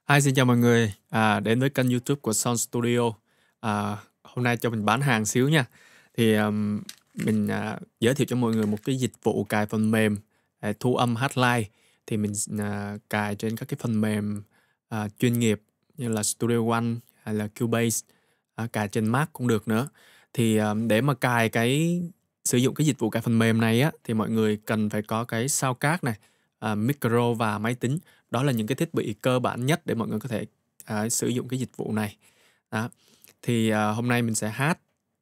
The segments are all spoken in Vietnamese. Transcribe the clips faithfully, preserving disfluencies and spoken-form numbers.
Hi, xin chào mọi người, à, đến với kênh YouTube của Sound Studio. À, hôm nay cho mình bán hàng xíu nha. Thì um, mình à, giới thiệu cho mọi người một cái dịch vụ cài phần mềm để thu âm hát live. Thì mình à, cài trên các cái phần mềm à, chuyên nghiệp như là Studio One hay là Cubase, à, cài trên Mac cũng được nữa. Thì à, để mà cài cái sử dụng cái dịch vụ cài phần mềm này á, thì mọi người cần phải có cái soundcard này, à, micro và máy tính. Đó là những cái thiết bị cơ bản nhất để mọi người có thể à, sử dụng cái dịch vụ này. Đó. Thì à, hôm nay mình sẽ hát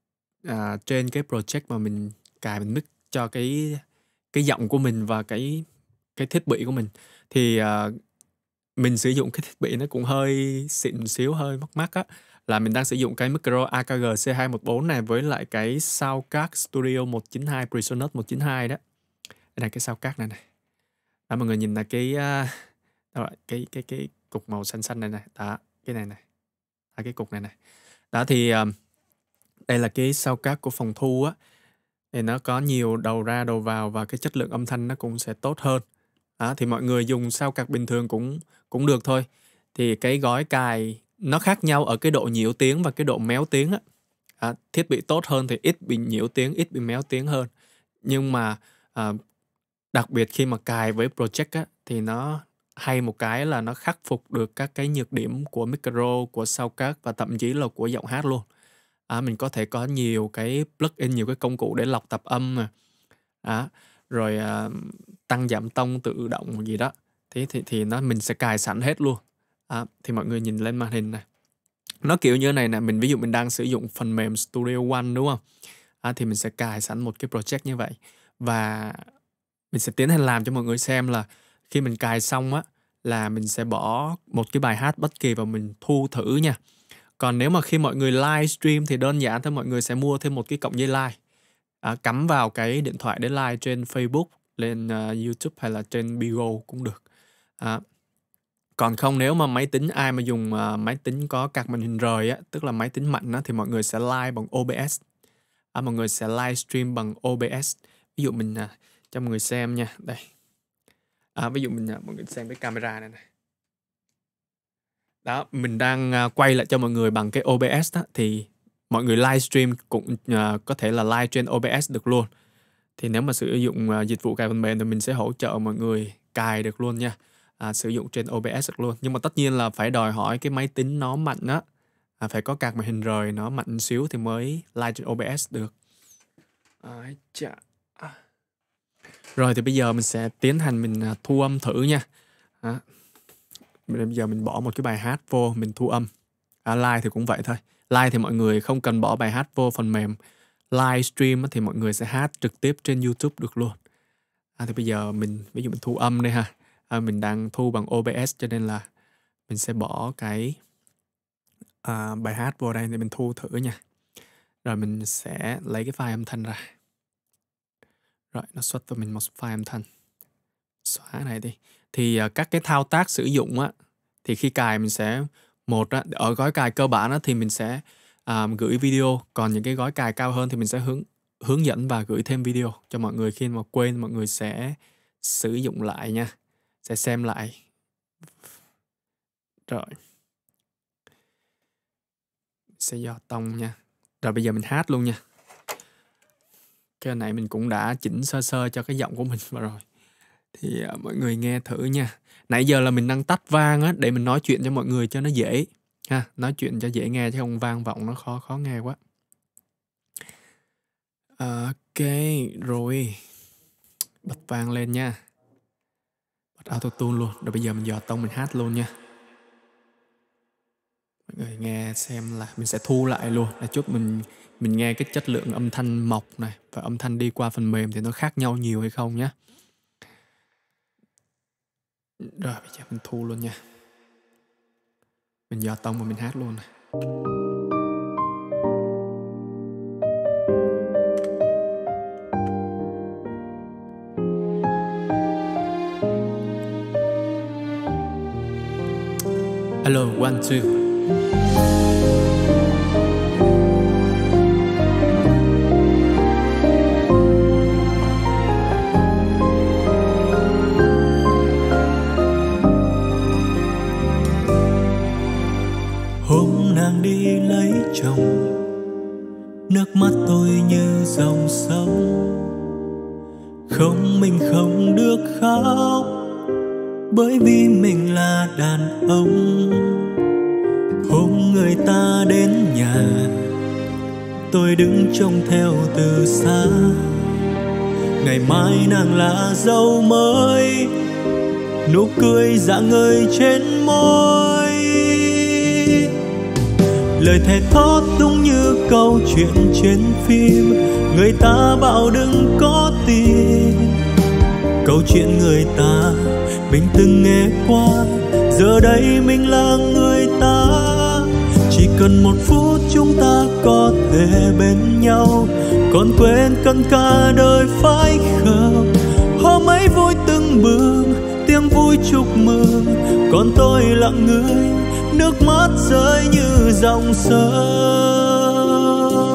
à, trên cái project mà mình cài mình mix cho cái cái giọng của mình và cái cái thiết bị của mình. Thì à, mình sử dụng cái thiết bị nó cũng hơi xịn xíu, hơi mắc mắc á. Là mình đang sử dụng cái micro a ca giê C hai một bốn này với lại cái Soundcard Studio một chín hai Presonus một chín hai đó. Đây là cái Soundcard này này. Đó, mọi người nhìn là cái uh, đó là cái cái cái cục màu xanh xanh này này, đó, cái này này, à, cái cục này này. Đó thì um, đây là cái soundcard của phòng thu á, thì nó có nhiều đầu ra đầu vào và cái chất lượng âm thanh nó cũng sẽ tốt hơn. Đó, thì mọi người dùng soundcard bình thường cũng cũng được thôi. Thì cái gói cài nó khác nhau ở cái độ nhiễu tiếng và cái độ méo tiếng á. À, thiết bị tốt hơn thì ít bị nhiễu tiếng, ít bị méo tiếng hơn. Nhưng mà à, đặc biệt khi mà cài với project á, thì nó hay một cái là nó khắc phục được các cái nhược điểm của micro, của soundcard và thậm chí là của giọng hát luôn. À, mình có thể có nhiều cái plugin, nhiều cái công cụ để lọc tạp âm mà. À, rồi à, tăng giảm tông tự động gì đó. Thế thì, thì nó mình sẽ cài sẵn hết luôn. À, thì mọi người nhìn lên màn hình này. Nó kiểu như này nè, mình ví dụ mình đang sử dụng phần mềm Studio One đúng không? À, thì mình sẽ cài sẵn một cái project như vậy. Và mình sẽ tiến hành làm cho mọi người xem là khi mình cài xong á, là mình sẽ bỏ một cái bài hát bất kỳ và mình thu thử nha. Còn nếu mà khi mọi người livestream thì đơn giản thôi, mọi người sẽ mua thêm một cái cổng dây live, à, cắm vào cái điện thoại để live trên Facebook, lên uh, YouTube hay là trên Bigo cũng được. À, còn không, nếu mà máy tính ai mà dùng uh, máy tính có card màn hình rời á, tức là máy tính mạnh á, thì mọi người sẽ live bằng o bê ét. À, mọi người sẽ livestream bằng o bê ét. Ví dụ mình uh, cho mọi người xem nha, đây. À, ví dụ mình uh, mọi người xem cái camera này này. Đó, mình đang uh, quay lại cho mọi người bằng cái o bê ét đó, thì mọi người livestream cũng uh, có thể là live trên o bê ét được luôn. Thì nếu mà sử dụng uh, dịch vụ cài phần mềm thì mình sẽ hỗ trợ mọi người cài được luôn nha. À, sử dụng trên o bê ét được luôn. Nhưng mà tất nhiên là phải đòi hỏi cái máy tính nó mạnh á, à, phải có card màn hình rời nó mạnh xíu thì mới live trên o bê ét được. À, chà. Rồi thì bây giờ mình sẽ tiến hành mình uh, thu âm thử nha. À, bây giờ mình bỏ một cái bài hát vô, mình thu âm. À, live thì cũng vậy thôi. Live thì mọi người không cần bỏ bài hát vô phần mềm. Livestream thì mọi người sẽ hát trực tiếp trên YouTube được luôn. À, thì bây giờ mình, ví dụ mình thu âm đây ha. À, mình đang thu bằng o bê ét cho nên là mình sẽ bỏ cái à, bài hát vô đây để mình thu thử nha. Rồi mình sẽ lấy cái file âm thanh ra. Rồi nó xuất cho mình một file âm thanh. Xóa này đi. Thì uh, các cái thao tác sử dụng á, thì khi cài mình sẽ một á, ở gói cài cơ bản á, thì mình sẽ uh, gửi video. Còn những cái gói cài cao hơn thì mình sẽ hướng hướng dẫn và gửi thêm video cho mọi người. Khi mà quên mọi người sẽ sử dụng lại nha, sẽ xem lại. Rồi sẽ dò tông nha. Rồi bây giờ mình hát luôn nha. Cái này mình cũng đã chỉnh sơ sơ cho cái giọng của mình vào rồi. Thì uh, mọi người nghe thử nha. Nãy giờ là mình đang tắt vang á, để mình nói chuyện cho mọi người cho nó dễ ha, nói chuyện cho dễ nghe chứ không vang vọng nó khó khó nghe quá. Ok, rồi bật vang lên nha, bật auto tune luôn. Rồi bây giờ mình dò tông mình hát luôn nha. Mọi người nghe xem là mình sẽ thu lại luôn, để chút mình mình nghe cái chất lượng âm thanh mộc này và âm thanh đi qua phần mềm thì nó khác nhau nhiều hay không nhé. Rồi bây giờ mình thu luôn nha. Mình dò tông và mình hát luôn này. Hello, one, two. Không, mình không được khóc, bởi vì mình là đàn ông. Hôm người ta đến nhà, tôi đứng trông theo từ xa. Ngày mai nàng là dâu mới, nụ cười rạng ngời trên môi. Lời thề thốt đúng như câu chuyện trên phim, người ta bảo đừng có tin. Câu chuyện người ta mình từng nghe qua, giờ đây mình là người ta. Chỉ cần một phút chúng ta có thể bên nhau, còn quên cần cả đời phải không? Hôm ấy vui tưng bừng, tiếng vui chúc mừng, còn tôi lặng người, nước mắt rơi như dòng sông.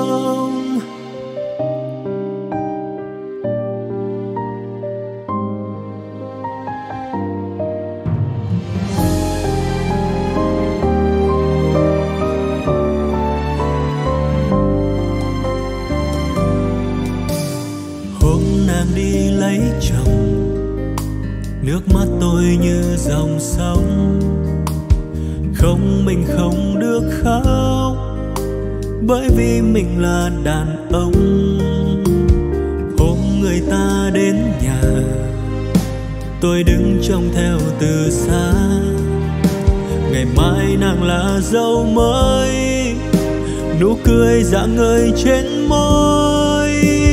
Đi lấy chồng, nước mắt tôi như dòng sông. Không, mình không được khóc, bởi vì mình là đàn ông. Hôm người ta đến nhà, tôi đứng trông theo từ xa. Ngày mai nàng là dâu mới, nụ cười rạng ngời trên môi.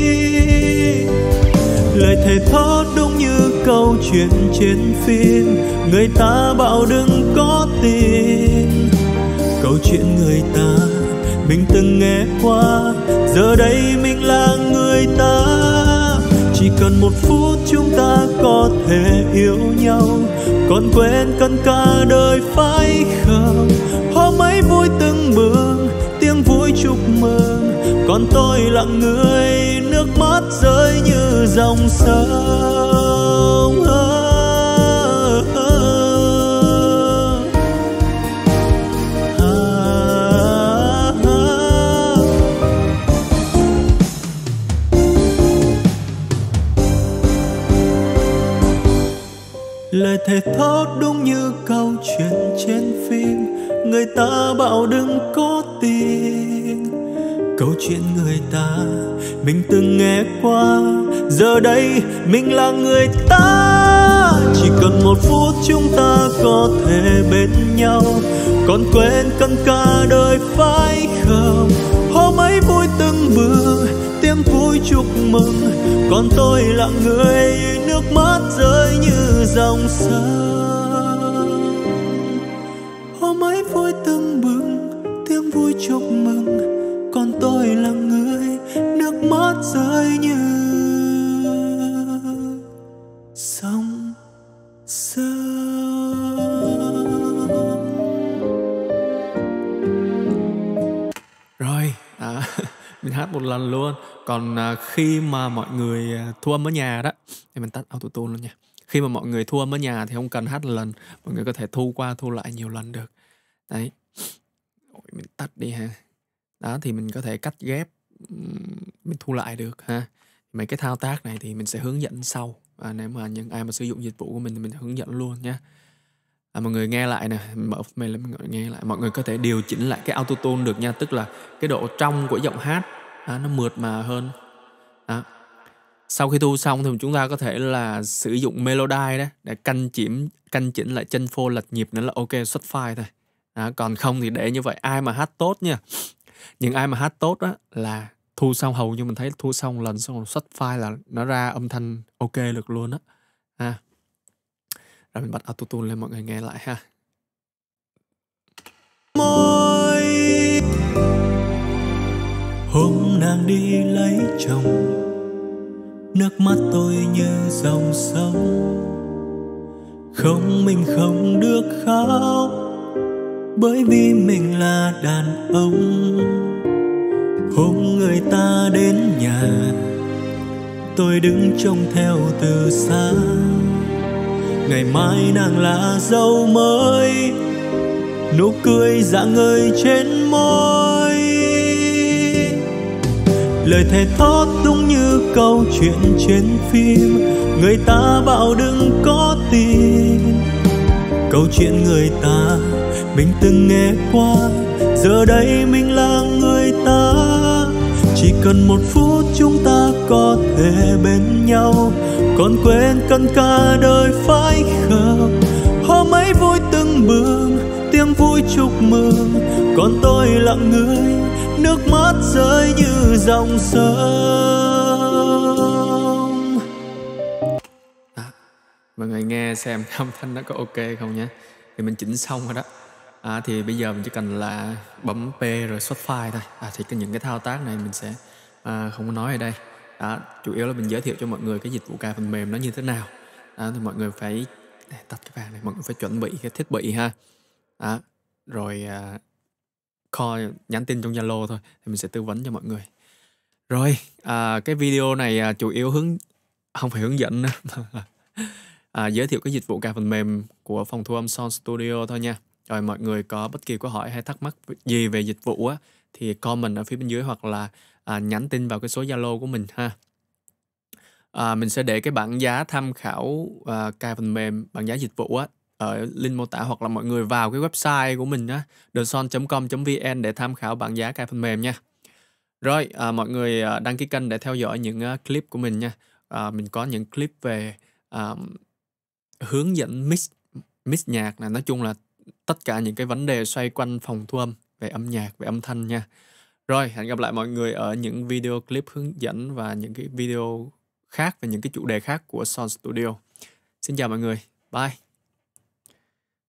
Lời thề thốt đúng như câu chuyện trên phim, người ta bảo đừng có tin. Câu chuyện người ta mình từng nghe qua, giờ đây mình là người ta. Chỉ cần một phút chúng ta có thể yêu nhau, còn quên cần cả đời phải không? Hôm ấy vui tưng bừng, tiếng vui chúc mừng, còn tôi lặng người, nước mắt rơi như dòng sông. Lời thề thốt đúng như câu chuyện trên phim, người ta bảo đừng có tin. Câu chuyện người ta mình từng nghe qua, giờ đây mình là người ta. Chỉ cần một phút chúng ta có thể bên nhau, còn quên cần cả đời phải không? Hôm ấy vui tưng bừng, tiếng vui chúc mừng, còn tôi lặng người, nước mắt rơi như dòng sông. Hôm ấy vui tưng bừng, tiếng vui chúc mừng, còn tôi là người, nước mắt rơi như dòng sông. Rồi, à, mình hát một lần luôn. Còn à, khi mà mọi người thu âm ở nhà đó, thì mình tắt auto-tune luôn nha. Khi mà mọi người thu âm ở nhà thì không cần hát một lần, mọi người có thể thu qua thu lại nhiều lần được. Đấy, mình tắt đi ha. Đó thì mình có thể cắt ghép, mình thu lại được ha. Mấy cái thao tác này thì mình sẽ hướng dẫn sau. À, nếu mà những ai mà sử dụng dịch vụ của mình thì mình hướng dẫn luôn nhé. À, mọi người nghe lại nè, mở mail lên mọi người nghe lại. Mọi người có thể điều chỉnh lại cái auto-tune được nha. Tức là cái độ trong của giọng hát à, nó mượt mà hơn. Đó. Sau khi thu xong thì chúng ta có thể là sử dụng Melody đó để canh chỉnh, canh chỉnh lại chân phô lệch nhịp nữa là ok, xuất file thôi. Đó, còn không thì để như vậy. Ai mà hát tốt nha, những ai mà hát tốt á là thu xong, hầu như mình thấy thu xong lần xong rồi xuất file là nó ra âm thanh ok được luôn á ha. Rồi mình bật auto-tune lên mọi người nghe lại ha. Môi hôm nàng đi lấy chồng, nước mắt tôi như dòng sông. Không, mình không được khóc, bởi vì mình là đàn ông. Hôm người ta đến nhà, tôi đứng trông theo từ xa. Ngày mai nàng là dâu mới, nụ cười rạng ngời trên môi. lời thề thốt đúng như câu chuyện trên phim. Người ta bảo đừng có tin câu chuyện người ta mình từng nghe qua. Giờ đây mình là người ta, chỉ cần một phút chúng ta có thể bên nhau. Còn quên cần cả đời phải không? Hôm ấy vui tưng bừng, tiếng vui chúc mừng, còn tôi lặng người, nước mắt rơi như dòng sông. À, mọi người nghe xem âm thanh nó có ok không nhé. Thì mình chỉnh xong rồi đó. À, thì bây giờ mình chỉ cần là bấm P rồi xuất file thôi. À, thì cái những cái thao tác này mình sẽ à, không có nói ở đây. Đó, chủ yếu là mình giới thiệu cho mọi người cái dịch vụ cài phần mềm nó như thế nào. Đó, thì mọi người phải tắt cái vàng này, mọi người phải chuẩn bị cái thiết bị ha. Đó, rồi à, call nhắn tin trong Zalo thôi thì mình sẽ tư vấn cho mọi người. Rồi, à, cái video này à, chủ yếu hướng không phải hướng dẫn nữa, à, giới thiệu cái dịch vụ cài phần mềm của phòng thu âm Sound Studio thôi nha. Rồi mọi người có bất kỳ câu hỏi hay thắc mắc gì về dịch vụ á thì comment ở phía bên dưới hoặc là à, nhắn tin vào cái số Zalo của mình ha. À, mình sẽ để cái bảng giá tham khảo à, cài phần mềm, bảng giá dịch vụ á ở link mô tả, hoặc là mọi người vào cái website của mình á the sound chấm com chấm vn để tham khảo bảng giá cài phần mềm nha. Rồi à, mọi người à, đăng ký kênh để theo dõi những uh, clip của mình nha. À, mình có những clip về à, hướng dẫn mix mix nhạc này, nói chung là tất cả những cái vấn đề xoay quanh phòng thu âm, về âm nhạc, về âm thanh nha. Rồi, hẹn gặp lại mọi người ở những video clip hướng dẫn và những cái video khác về những cái chủ đề khác của Sound Studio. Xin chào mọi người, bye.